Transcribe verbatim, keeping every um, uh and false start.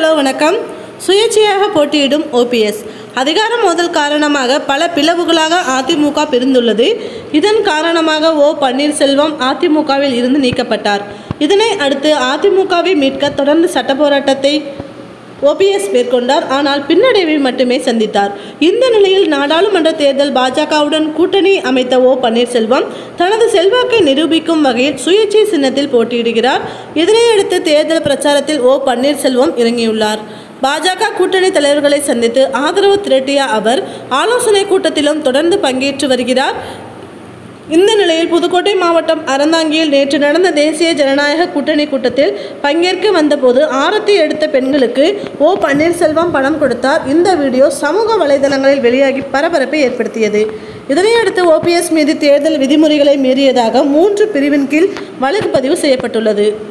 Hello வணக்கம். சுயேட்சையாக போட்டியிடும் OPS அதிகார மோதல் காரணமாக பல பிளவுகளாக அதிமுக பிரிந்துள்ளது. இதன் காரணமாக ஓ பன்னீர்செல்வம் அதிமுகவில் இருந்து நீக்கப்பட்டார். இதனை அடுத்து அதிமுகவை மீட்க தொடர்ந்து சட்ட போராட்டத்தை ஓபிஎஸ் மேற்கொண்டார். ஆனால் பின்னடைவை மட்டுமே சந்தித்தார். இந்த நிலையில் நாடாளுமன்ற தேர்தல் பாஜகவுடன் கூட்டணி அமைத்த ஓ பன்னீர்செல்வம் தனது செல்வாக்கை நிரூபிக்கும் வகையில் சுயேட்சை சின்னத்தில் போட்டியிடுகிறார். இதனையடுத்து தேர்தல் பிரச்சாரத்தில் ஓ பன்னீர்செல்வம் இறங்கியுள்ளார். பாஜக கூட்டணி தலைவர்களை சந்தித்து ஆதரவு திரட்டிய அவர் ஆலோசனை கூட்டத்திலும் தொடர்ந்து பங்கேற்று வருகிறார். இந்த நிலையில் புதுக்கோட்டை மாவட்டம் அறந்தாங்கியில் நேற்று நடந்த தேசிய ஜனநாயக கூட்டணி கூட்டத்தில் பங்கேற்க வந்தபோது ஆரத்தி எடுத்த பெண்களுக்கு ஓ பன்னீர்செல்வம் பணம் கொடுத்தார். இந்த வீடியோ சமூக வலைதளங்களில் வெளியாகி பரபரப்பை ஏற்படுத்தியது. இதனையடுத்து ஓபிஎஸ் மீது தேர்தல் விதிமுறைகளை மீறியதாக மூன்று பிரிவின் கீழ் வழக்கு பதிவு செய்யப்பட்டுள்ளது.